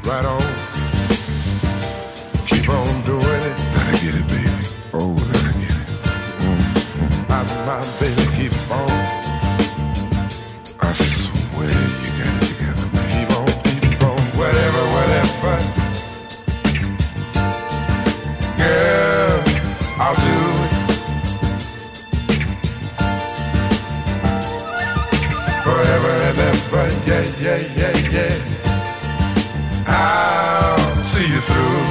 right on. Keep on doing it. Let her get it, baby. Oh, let her get it. My baby, keep on. I swear you got it together. Keep on, whatever. Girl, I'll do it. Forever and ever, yeah. I'll see you through.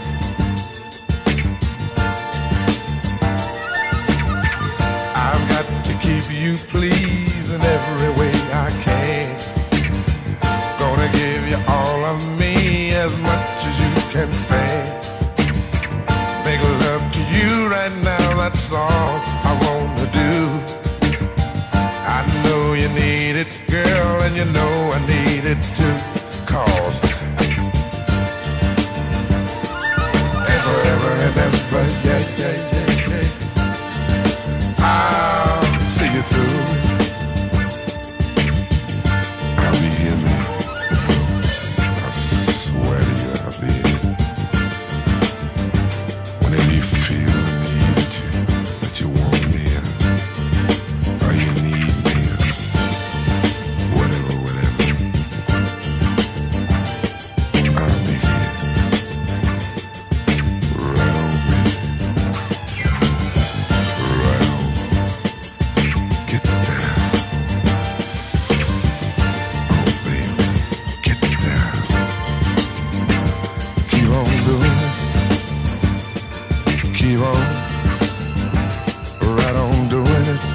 I've got to keep you pleased in every way I can. Gonna give you all of me as much as you can stand. Make love to you right now, that's all I wanna do. I know you need it, girl, and you know I need it too. 'Cause forever and ever, yeah. I'll see you through. I'll be here, man. I swear to you, I'll be here. Whenever you feel the need that you want me, or you need me, whatever, I'll be here. Right on, baby. Right on. Get down. Oh, baby, get down. Keep on doing it. Keep on. Right on doing it.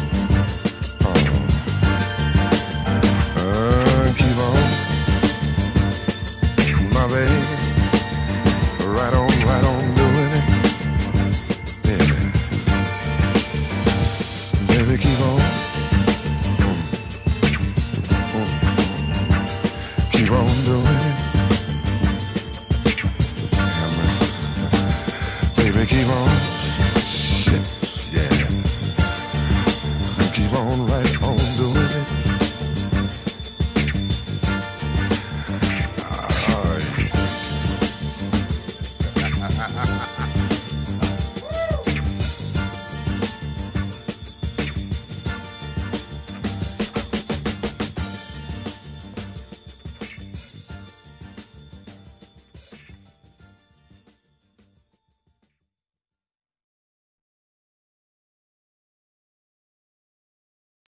Keep on. My baby. Right on doing it. Yeah. Baby, keep on. Keep on doing it.